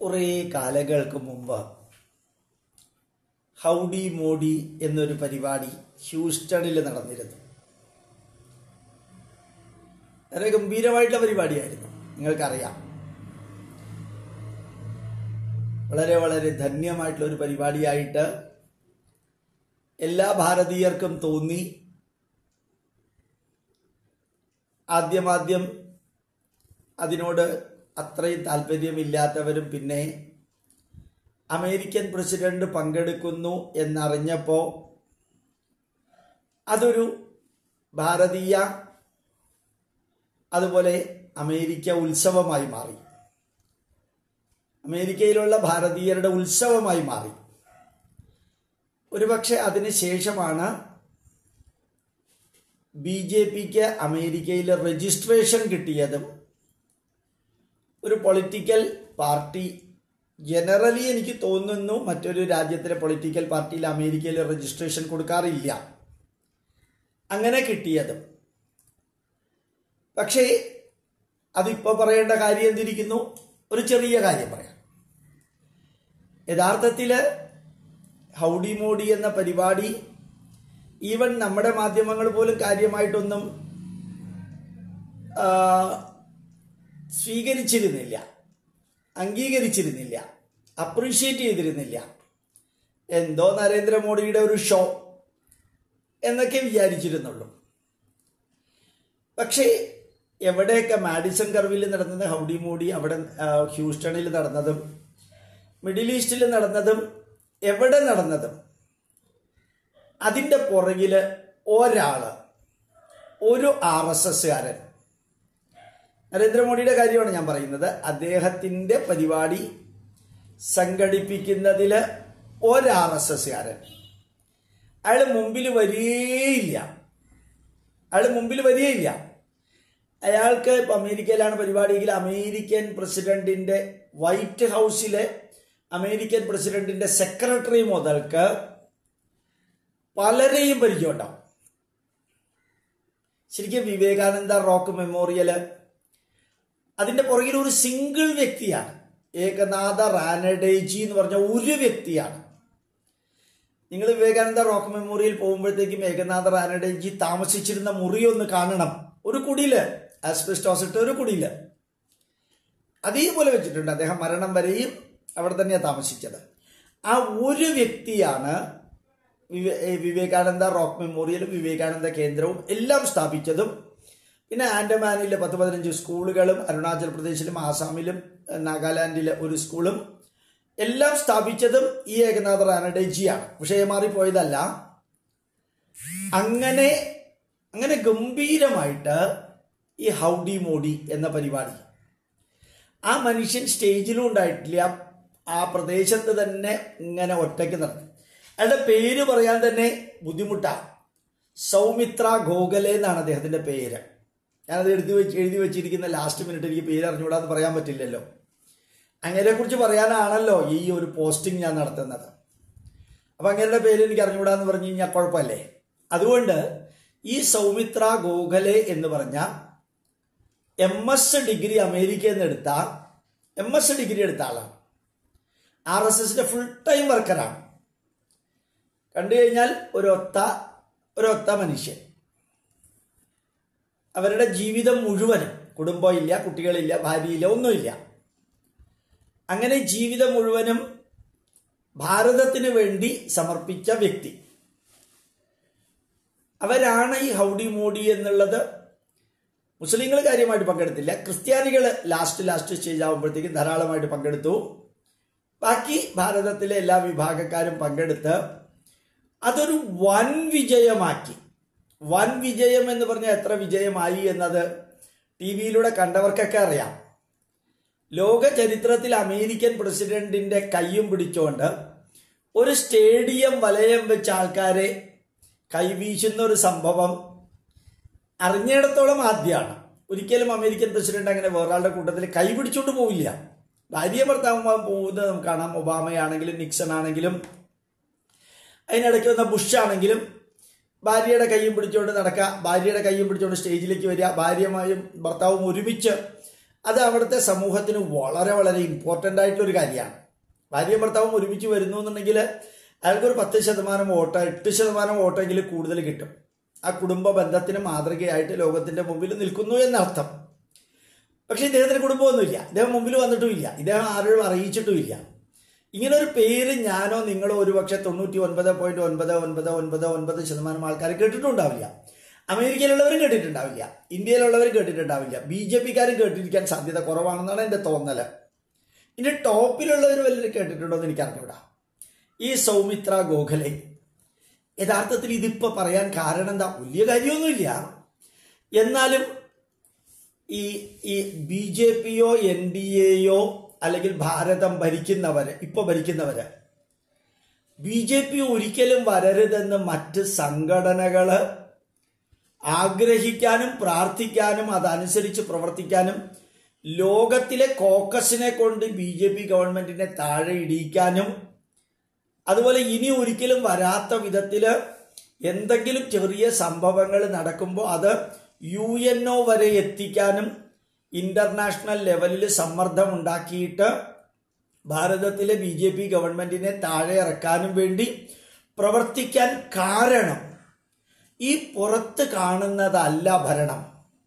കുറേ കാലങ്ങൾക്ക് മുമ്പ് ഹൗഡി മോഡി എന്നൊരു പരിപാടി ഹ്യൂസ്റ്റണിൽ നടന്നിരുന്നു. വളരെ ഗംഭീരമായിട്ടുള്ള പരിപാടിയായിരുന്നു. നിങ്ങൾക്കറിയാം, വളരെ വളരെ ധന്യമായിട്ടുള്ള ഒരു പരിപാടിയായിട്ട് എല്ലാ ഭാരതീയർക്കും തോന്നി. ആദ്യം അതിനോട് അത്രയും താല്പര്യമില്ലാത്തവരും പിന്നെ അമേരിക്കൻ പ്രസിഡന്റ് പങ്കെടുക്കുന്നു എന്നറിഞ്ഞപ്പോൾ അതൊരു ഭാരതീയ അതുപോലെ അമേരിക്ക ഉത്സവമായി മാറി. അമേരിക്കയിലുള്ള ഭാരതീയരുടെ ഉത്സവമായി മാറി. ഒരുപക്ഷെ അതിനുശേഷമാണ് BJPക്ക് അമേരിക്കയിൽ രജിസ്ട്രേഷൻ കിട്ടിയതും ഒരു പൊളിറ്റിക്കൽ പാർട്ടി ജനറലി എനിക്ക് തോന്നുന്നു മറ്റൊരു രാജ്യത്തിലെ പൊളിറ്റിക്കൽ പാർട്ടിയിൽ അമേരിക്കയിൽ രജിസ്ട്രേഷൻ കൊടുക്കാറില്ല, അങ്ങനെ കിട്ടിയതും. പക്ഷേ അതിപ്പോൾ പറയേണ്ട കാര്യം എന്തിരിക്കുന്നു? ഒരു ചെറിയ കാര്യം പറയാം. യഥാർത്ഥത്തിൽ ഹൗഡി മോഡി എന്ന പരിപാടി ഈവൻ നമ്മുടെ മാധ്യമങ്ങൾ പോലും കാര്യമായിട്ടൊന്നും സ്വീകരിച്ചിരുന്നില്ല, അംഗീകരിച്ചിരുന്നില്ല, അപ്രീഷിയേറ്റ് ചെയ്തിരുന്നില്ല. എന്തോ നരേന്ദ്രമോദിയുടെ ഒരു ഷോ എന്നൊക്കെ വിചാരിച്ചിരുന്നുള്ളൂ. പക്ഷേ എവിടെയൊക്കെ മാഡിസൺ കർവിൽ നടന്നത് ഹൗഡി മോഡി, അവിടെ ഹ്യൂസ്റ്റണിൽ നടന്നതും മിഡിൽ ഈസ്റ്റിൽ നടന്നതും എവിടെ നടന്നതും അതിൻ്റെ പുറകിൽ ഒരു RSSകാരൻ, നരേന്ദ്രമോദിയുടെ കാര്യമാണ് ഞാൻ പറയുന്നത്, അദ്ദേഹത്തിൻ്റെ പരിപാടി സംഘടിപ്പിക്കുന്നതിൽ ഒരു RSSകാരൻ അയാൾ മുമ്പിൽ വരികയില്ല. അയാൾക്ക് ഇപ്പം അമേരിക്കയിലാണ് പരിപാടിയെങ്കിൽ അമേരിക്കൻ പ്രസിഡന്റിൻ്റെ വൈറ്റ് ഹൗസിലെ അമേരിക്കൻ പ്രസിഡന്റിൻ്റെ സെക്രട്ടറി മുതൽക്ക് പലരെയും പരിചയമുണ്ടാവും. ശരിക്കും വിവേകാനന്ദ റോക്ക് മെമ്മോറിയൽ അതിൻ്റെ പുറകിൽ ഒരു സിംഗിൾ വ്യക്തിയാണ്, ഏകനാഥ റാനഡേജി എന്ന് പറഞ്ഞ ഒരു വ്യക്തിയാണ്. നിങ്ങൾ വിവേകാനന്ദ റോക്ക് മെമ്മോറിയൽ പോകുമ്പോഴത്തേക്കും ഏകനാഥ റാനഡേജി താമസിച്ചിരുന്ന മുറി ഒന്ന് കാണണം. ഒരു കുടിയിൽ ആസ്ബെസ്റ്റോസ് ഇട്ട ഒരു കുടിയിൽ അതേപോലെ വെച്ചിട്ടുണ്ട്. അദ്ദേഹം മരണം വരെയും അവിടെ തന്നെയാണ് താമസിച്ചത്. ആ ഒരു വ്യക്തിയാണ് വിവേകാനന്ദ റോക്ക് മെമ്മോറിയലും വിവേകാനന്ദ കേന്ദ്രവും എല്ലാം സ്ഥാപിച്ചതും. പിന്നെ ആൻഡമാനിലെ 10-15 സ്കൂളുകളും അരുണാചൽ പ്രദേശിലും ആസാമിലും നാഗാലാൻഡിലെ ഒരു സ്കൂളും എല്ലാം സ്ഥാപിച്ചതും ഈ ഏകനാഥ റാനഡേജിയാണ്. വിഷയം മാറിപ്പോയതല്ല. അങ്ങനെ ഗംഭീരമായിട്ട് ഈ ഹൗഡി മോഡി എന്ന പരിപാടി ആ മനുഷ്യൻ സ്റ്റേജിലും ഉണ്ടായിട്ടില്ല, ആ പ്രദേശത്ത് തന്നെ ഇങ്ങനെ ഒറ്റയ്ക്ക് നടത്തി. അയാളുടെ പേര് പറയാൻ തന്നെ ബുദ്ധിമുട്ടാണ്. സൗമിത്ര ഗോഖലെ എന്നാണ് അദ്ദേഹത്തിൻ്റെ പേര്. ഞാനത് എഴുതി വെച്ചിരിക്കുന്ന ലാസ്റ്റ് മിനിറ്റ് എനിക്ക് പേര് അറിഞ്ഞുകൂടാന്ന് പറയാൻ പറ്റില്ലല്ലോ. അങ്ങനെക്കുറിച്ച് പറയാനാണല്ലോ ഈ ഒരു പോസ്റ്റിംഗ് ഞാൻ നടത്തുന്നത്. അപ്പം അങ്ങനെയുടെ പേര് എനിക്ക് അറിഞ്ഞുകൂടാന്ന് പറഞ്ഞു കഴിഞ്ഞാൽ കുഴപ്പമല്ലേ? അതുകൊണ്ട് ഈ സൗമിത്ര ഗോഖലെ എന്ന് പറഞ്ഞ MS ഡിഗ്രി അമേരിക്കയിൽ നിന്ന് എടുത്ത MS ഡിഗ്രി എടുത്ത ആളാണ്. RSSന്റെ ഫുൾ ടൈം വർക്കറാണ്. കണ്ടു കഴിഞ്ഞാൽ ഒരൊത്ത മനുഷ്യൻ. അവരുടെ ജീവിതം മുഴുവനും, കുടുംബമില്ല, കുട്ടികളില്ല, ഭാര്യയില്ല, ഒന്നുമില്ല. അങ്ങനെ ജീവിതം മുഴുവനും ഭാരതത്തിന് വേണ്ടി സമർപ്പിച്ച വ്യക്തി. അവരാണ് ഈ ഹൗഡി മോഡി എന്നുള്ളത്. മുസ്ലിങ്ങൾ കാര്യമായിട്ട് പങ്കെടുത്തില്ല, ക്രിസ്ത്യാനികൾ ലാസ്റ്റ് സ്റ്റേജ് ആകുമ്പോഴത്തേക്കും ധാരാളമായിട്ട് പങ്കെടുത്തു. ബാക്കി ഭാരതത്തിലെ എല്ലാ വിഭാഗക്കാരും പങ്കെടുത്ത് അതൊരു വൻ വിജയമാക്കി. വൻ വിജയം എന്ന് പറഞ്ഞാൽ എത്ര വിജയമായി എന്നത് TV-യിലൂടെ കണ്ടവർക്കൊക്കെ അറിയാം. ലോക ചരിത്രത്തിൽ അമേരിക്കൻ പ്രസിഡന്റിന്റെ കൈയും പിടിച്ചുകൊണ്ട് ഒരു സ്റ്റേഡിയം വലയം വെച്ച ആൾക്കാരെ കൈവീശുന്ന ഒരു സംഭവം അറിഞ്ഞിടത്തോളം ആദ്യമാണ്. ഒരിക്കലും അമേരിക്കൻ പ്രസിഡന്റ് അങ്ങനെ വേറൊരാളുടെ കൂട്ടത്തിൽ കൈ പിടിച്ചുകൊണ്ട് പോവില്ല. ഭാര്യ ഭർത്താവുമ്പോൾ പോകുന്നത് നമുക്ക് കാണാം. ഒബാമയാണെങ്കിലും നിക്സൺ ആണെങ്കിലും അതിനിടയ്ക്ക് വന്ന ബുഷ് ആണെങ്കിലും ഭാര്യയുടെ കൈയും പിടിച്ചുകൊണ്ട് നടക്കുക, ഭാര്യയുടെ കൈയും പിടിച്ചുകൊണ്ട് സ്റ്റേജിലേക്ക് വരിക, ഭാര്യമായും ഭർത്താവും ഒരുമിച്ച് അത് അവിടുത്തെ സമൂഹത്തിന് വളരെ വളരെ ഇമ്പോർട്ടൻ്റ് ആയിട്ടുള്ളൊരു കാര്യമാണ്. ഭാര്യയും ഭർത്താവും ഒരുമിച്ച് വരുന്നു എന്നുണ്ടെങ്കിൽ അയാൾക്കൊരു 10% വോട്ടോ 8% വോട്ടെങ്കിലും കൂടുതൽ കിട്ടും. ആ കുടുംബ ബന്ധത്തിന് മാതൃകയായിട്ട് ലോകത്തിൻ്റെ മുമ്പിൽ നിൽക്കുന്നു എന്നർത്ഥം. പക്ഷേ ഇദ്ദേഹത്തിന് കുടുംബമൊന്നുമില്ല, ഇദ്ദേഹം മുമ്പിൽ വന്നിട്ടുമില്ല, ഇദ്ദേഹം ആരോടും അറിയിച്ചിട്ടുമില്ല. ഇങ്ങനെ ഒരു പേര് ഞാനോ നിങ്ങളോ ഒരുപക്ഷെ 99.9999% ആൾക്കാർ കേട്ടിട്ടുണ്ടാവില്ല. അമേരിക്കയിലുള്ളവരും കേട്ടിട്ടുണ്ടാവില്ല, ഇന്ത്യയിലുള്ളവരും കേട്ടിട്ടുണ്ടാവില്ല, BJPക്കാരും കേട്ടിരിക്കാൻ സാധ്യത കുറവാണെന്നാണ് എൻ്റെ തോന്നൽ. ഇനി ടോപ്പിലുള്ളവർ വല്ലവരും കേട്ടിട്ടുണ്ടോ എന്ന് എനിക്കറിഞ്ഞൂടാ. ഈ സൗമിത്ര ഗോഖലെ യഥാർത്ഥത്തിൽ ഇതിപ്പോൾ പറയാൻ കാരണം എന്താ? വലിയ കാര്യമൊന്നുമില്ല. എന്നാലും ഈ BJPയോ NDAയോ അല്ലെങ്കിൽ ഭാരതം ഭരിക്കുന്നവര്, ഇപ്പോൾ ഭരിക്കുന്നവര് BJP ഒരിക്കലും വരരുതെന്ന് മറ്റ് സംഘടനകൾ ആഗ്രഹിക്കാനും പ്രാർത്ഥിക്കാനും അതനുസരിച്ച് പ്രവർത്തിക്കാനും ലോകത്തിലെ കോക്കസിനെ കൊണ്ട് BJP ഗവൺമെന്റിനെ താഴെ ഇടിയിക്കാനും അതുപോലെ ഇനി ഒരിക്കലും വരാത്ത വിധത്തിൽ എന്തെങ്കിലും ചെറിയ സംഭവങ്ങൾ നടക്കുമ്പോൾ അത് UNO വരെ എത്തിക്കാനും ഇന്റർനാഷണൽ ലെവലിൽ സമ്മർദ്ദം ഉണ്ടാക്കിയിട്ട് ഭാരതത്തിലെ BJP ഗവൺമെന്റിനെ താഴെ ഇറക്കാനും വേണ്ടി പ്രവർത്തിക്കാൻ കാരണം ഈ പുറത്ത് കാണുന്നതല്ല ഭരണം,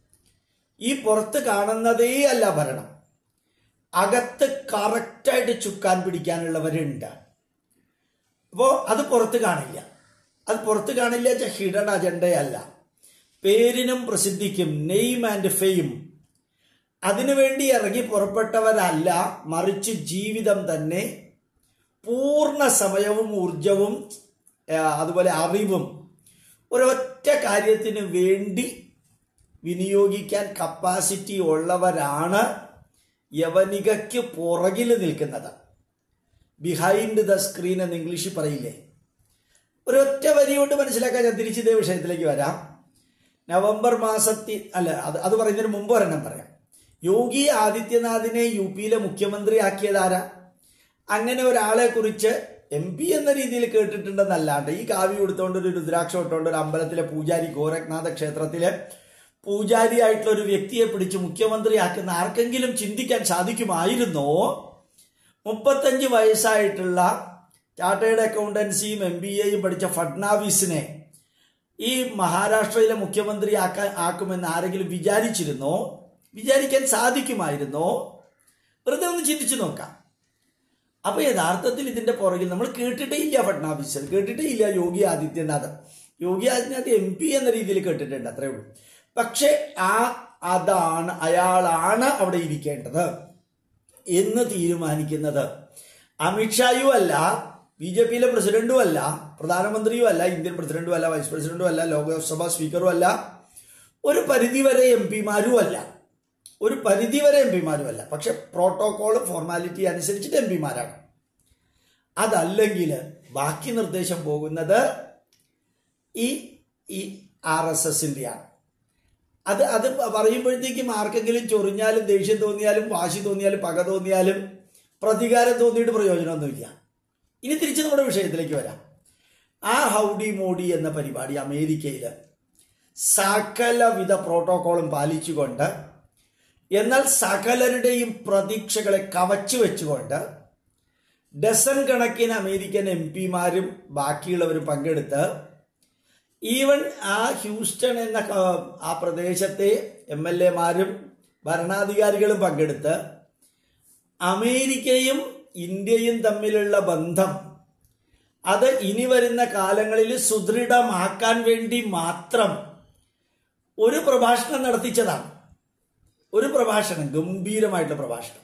ഈ പുറത്ത് കാണുന്നതേ അല്ല ഭരണം. അകത്ത് കറക്റ്റായിട്ട് ചുക്കാൻ പിടിക്കാനുള്ളവരുണ്ട്. അപ്പോൾ അത് പുറത്ത് കാണില്ല. അത് പുറത്ത് കാണില്ല വെച്ചാൽ ഹിഡൻ അജണ്ടയല്ല. പേരിനും പ്രസിദ്ധിക്കും, നെയിം ആൻഡ് ഫെയിം, അതിനുവേണ്ടി ഇറങ്ങി പുറപ്പെട്ടവരല്ല, മറിച്ച് ജീവിതം തന്നെ പൂർണ്ണ സമയവും ഊർജവും അതുപോലെ അറിവും ഒരൊറ്റ കാര്യത്തിന് വേണ്ടി വിനിയോഗിക്കാൻ കപ്പാസിറ്റി ഉള്ളവരാണ് യവനികയ്ക്ക് പുറകിൽ നിൽക്കുന്നത്. ബിഹൈൻഡ് ദ സ്ക്രീൻ എന്ന് ഇംഗ്ലീഷിൽ പറയില്ലേ. ഒരൊറ്റ വരി കൊണ്ട് മനസ്സിലാക്കാൻ ഞാൻ തിരിച്ച് ഇതേ വിഷയത്തിലേക്ക് വരാം. നവംബർ മാസത്തിൽ അത് പറയുന്നതിന് മുമ്പ് ഒരെണ്ണം പറയാം. യോഗി ആദിത്യനാഥിനെ UP മുഖ്യമന്ത്രിയാക്കിയതാരാ? അങ്ങനെ ഒരാളെ കുറിച്ച് MP എന്ന രീതിയിൽ കേട്ടിട്ടുണ്ടെന്നല്ലാണ്ട് ഈ കാവ്യ കൊടുത്തോണ്ട് ഒരു രുദ്രാക്ഷം ഇട്ടുകൊണ്ട് ഒരു അമ്പലത്തിലെ പൂജാരി, ഗോരഖ്നാഥ ക്ഷേത്രത്തിലെ പൂജാരിയായിട്ടുള്ള ഒരു വ്യക്തിയെ പിടിച്ച് മുഖ്യമന്ത്രിയാക്കുന്ന ആർക്കെങ്കിലും ചിന്തിക്കാൻ സാധിക്കുമായിരുന്നോ? 35 വയസ്സായിട്ടുള്ള ചാർട്ടേഡ് അക്കൗണ്ടൻസിയും MBAയും പഠിച്ച ഫഡ്നാവിസിനെ ഈ മഹാരാഷ്ട്രയിലെ മുഖ്യമന്ത്രി ആക്കുമെന്ന് ആരെങ്കിലും വിചാരിച്ചിരുന്നോ? വിചാരിക്കാൻ സാധിക്കുമായിരുന്നോ? വെറുതെ ഒന്ന് ചിന്തിച്ചു നോക്കാം. അപ്പൊ യഥാർത്ഥത്തിൽ ഇതിന്റെ പുറകിൽ നമ്മൾ കേട്ടിട്ടേ ഇല്ല ഫഡ്നാവിസ്, കേട്ടിട്ടേ ഇല്ല യോഗി ആദിത്യനാഥ്. യോഗി ആദിത്യനാഥ് MP എന്ന രീതിയിൽ കേട്ടിട്ടുണ്ട്, അത്രേ ഉള്ളൂ. പക്ഷെ അയാളാണ് അവിടെ ഇരിക്കേണ്ടത് എന്ന് തീരുമാനിക്കുന്നത് അമിത്ഷായും അല്ല, BJPയിലെ പ്രസിഡന്റും അല്ല, പ്രധാനമന്ത്രിയും അല്ല, ഇന്ത്യൻ പ്രസിഡന്റും അല്ല, വൈസ് പ്രസിഡന്റും അല്ല, ലോക്സഭാ സ്പീക്കറും അല്ല, ഒരു പരിധിവരെ MP മാരും അല്ല, ഒരു പരിധിവരെ MP മാരും അല്ല. പക്ഷെ പ്രോട്ടോകോൾ ഫോർമാലിറ്റി അനുസരിച്ചിട്ട് MP മാരാണ്. അതല്ലെങ്കിൽ ബാക്കി നിർദ്ദേശം പോകുന്നത് ഈ RSSന്റെയാണ്. അത് പറയുമ്പോഴത്തേക്കും ആർക്കെങ്കിലും ചൊറിഞ്ഞാലും ദേഷ്യം തോന്നിയാലും വാശി തോന്നിയാലും പക തോന്നിയാലും പ്രതികാരം തോന്നിയിട്ട് പ്രയോജനമൊന്നുമില്ല. ഇനി തിരിച്ച് നമ്മുടെ വിഷയത്തിലേക്ക് വരാം. ആ ഹൗഡി മോഡി എന്ന പരിപാടി അമേരിക്കയിൽ സകലവിധ പ്രോട്ടോകോളും പാലിച്ചുകൊണ്ട്, എന്നാൽ സകലരുടെയും പ്രതീക്ഷകളെ കവച്ചു വെച്ചുകൊണ്ട് ഡസൻ കണക്കിന് അമേരിക്കൻ MP മാരും ബാക്കിയുള്ളവരും പങ്കെടുത്ത്, ഈവൻ ആ ഹ്യൂസ്റ്റൺ എന്ന ആ പ്രദേശത്തെ MLA മാരും ഭരണാധികാരികളും പങ്കെടുത്ത് അമേരിക്കയും ഇന്ത്യയും തമ്മിലുള്ള ബന്ധം അത് ഇനി വരുന്ന കാലങ്ങളിൽ സുദൃഢമാക്കാൻ വേണ്ടി മാത്രം ഒരു പ്രഭാഷണം നടത്തിച്ചതാണ്. ഒരു പ്രഭാഷണം, ഗംഭീരമായിട്ടുള്ള പ്രഭാഷണം.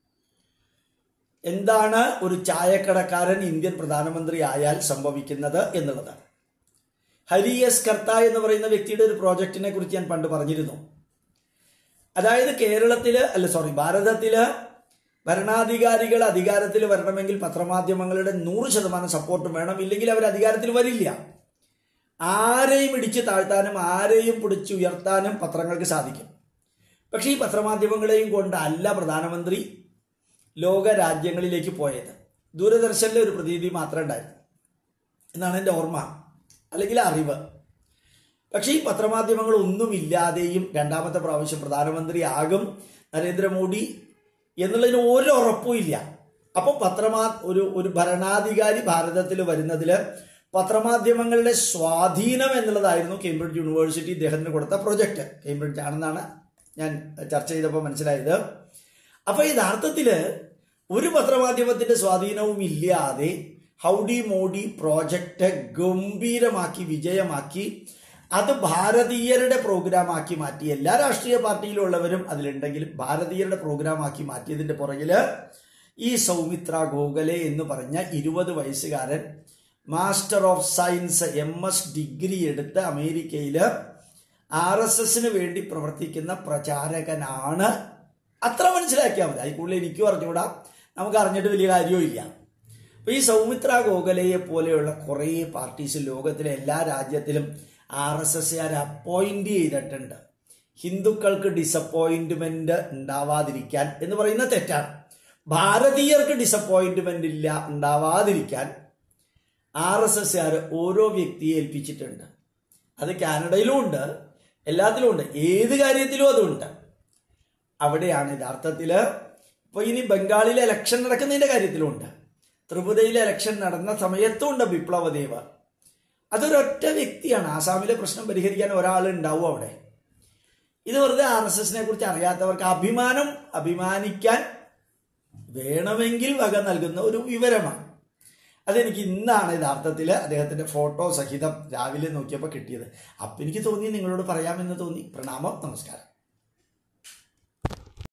എന്താണ് ഒരു ചായക്കടക്കാരൻ ഇന്ത്യൻ പ്രധാനമന്ത്രി ആയാൽ സംഭവിക്കുന്നത് എന്നുള്ളതാണ്. ഹരി എസ് കർത്ത എന്ന് പറയുന്ന വ്യക്തിയുടെ ഒരു പ്രോജക്റ്റിനെ കുറിച്ച് ഞാൻ പണ്ട് പറഞ്ഞിരുന്നു. അതായത് ഭാരതത്തില് ഭരണാധികാരികൾ അധികാരത്തിൽ വരണമെങ്കിൽ പത്രമാധ്യമങ്ങളുടെ 100% സപ്പോർട്ടും വേണം, ഇല്ലെങ്കിൽ അവർ അധികാരത്തിൽ വരില്ല. ആരെയും ഇടിച്ചു താഴ്ത്താനും ആരെയും പിടിച്ചുയർത്താനും പത്രങ്ങൾക്ക് സാധിക്കും. പക്ഷേ ഈ പത്രമാധ്യമങ്ങളെയും കൊണ്ടല്ല പ്രധാനമന്ത്രി ലോക രാജ്യങ്ങളിലേക്ക് പോയത്. ദൂരദർശനിലെ ഒരു പ്രതീതി മാത്രമേ ഉണ്ടായിരുന്നു എന്നാണ് എൻ്റെ ഓർമ്മ, അല്ലെങ്കിൽ അറിവ്. പക്ഷേ ഈ പത്രമാധ്യമങ്ങൾ ഒന്നുമില്ലാതെയും രണ്ടാമത്തെ പ്രാവശ്യം പ്രധാനമന്ത്രി ആകും, നരേന്ദ്രമോദി എന്നുള്ളതിന് ഒരു ഉറപ്പും ഇല്ല. അപ്പോൾ ഒരു ഭരണാധികാരി ഭാരതത്തിൽ വരുന്നതിൽ പത്രമാധ്യമങ്ങളുടെ സ്വാധീനം എന്നുള്ളതായിരുന്നു കേംബ്രിഡ്ജ് യൂണിവേഴ്സിറ്റി ഇദ്ദേഹത്തിന് കൊടുത്ത പ്രൊജക്റ്റ്. കേംബ്രിഡ്ജ് ആണെന്നാണ് ഞാൻ ചർച്ച ചെയ്തപ്പോൾ മനസ്സിലായത്. അപ്പോൾ യഥാർത്ഥത്തിൽ ഒരു പത്രമാധ്യമത്തിന്റെ സ്വാധീനവും ഇല്ലാതെ ഹൗഡി മോഡി പ്രോജക്റ്റ് ഗംഭീരമാക്കി വിജയമാക്കി അത് ഭാരതീയരുടെ പ്രോഗ്രാമാക്കി മാറ്റി. എല്ലാ രാഷ്ട്രീയ പാർട്ടിയിലുള്ളവരും അതിലുണ്ടെങ്കിലും ഭാരതീയരുടെ പ്രോഗ്രാമാക്കി മാറ്റിയതിന്റെ പുറകില് ഈ സൗമിത്ര ഗോഖലെ എന്ന് പറഞ്ഞ 20 വയസ്സുകാരൻ master of science MS degree എടുത്ത് അമേരിക്കയില് RSSന് വേണ്ടി പ്രവർത്തിക്കുന്ന പ്രചാരകനാണ്. അത്ര മനസ്സിലാക്കിയാൽ മതി. അതിൽ കൂടുതൽ എനിക്കും അറിഞ്ഞുകൂടാ, നമുക്ക് അറിഞ്ഞിട്ട് വലിയ കാര്യവും ഇല്ല. അപ്പൊ ഈ സൗമിത്ര ഗോഖലെയെ പോലെയുള്ള കുറേ പാർട്ടീസ് ലോകത്തിലെ എല്ലാ രാജ്യത്തിലും RSSകാരെ അപ്പോയിന്റ് ചെയ്തിട്ടുണ്ട്. ഹിന്ദുക്കൾക്ക് ഡിസപ്പോയിന്റ്മെന്റ് ഉണ്ടാവാതിരിക്കാൻ എന്ന് പറയുന്ന തെറ്റാണ്. ഭാരതീയർക്ക് ഡിസപ്പോയിന്റ്മെന്റ് ഉണ്ടാവാതിരിക്കാൻ RSSകാർ ഓരോ വ്യക്തിയെ ഏൽപ്പിച്ചിട്ടുണ്ട്. അത് കാനഡയിലും ഉണ്ട്, എല്ലാത്തിലും ഉണ്ട്, ഏത് കാര്യത്തിലും അതുണ്ട്. അവിടെയാണ് യഥാർത്ഥത്തിൽ ഇപ്പോൾ ഇനി ബംഗാളിലെ ഇലക്ഷൻ നടക്കുന്നതിൻ്റെ കാര്യത്തിലുണ്ട്, ത്രിപുരയിലെ ഇലക്ഷൻ നടന്ന സമയത്തുണ്ട് ബിപ്ലവദേവ്. അതൊരൊറ്റ വ്യക്തിയാണ്. ആസാമിലെ പ്രശ്നം പരിഹരിക്കാൻ ഒരാളുണ്ടാവും അവിടെ. ഇത് വെറുതെ RSSനെ കുറിച്ച് അറിയാത്തവർക്ക് അഭിമാനിക്കാൻ വേണമെങ്കിൽ വക നൽകുന്ന ഒരു വിവരമാണ്. അതെനിക്ക് ഇന്നാണ് യഥാർത്ഥത്തിൽ അദ്ദേഹത്തിന്റെ ഫോട്ടോ സഹിതം രാവിലെ നോക്കിയപ്പോൾ കിട്ടിയത്. അപ്പം എനിക്ക് തോന്നി നിങ്ങളോട് പറയാമെന്ന് തോന്നി. പ്രണാമം, നമസ്കാരം.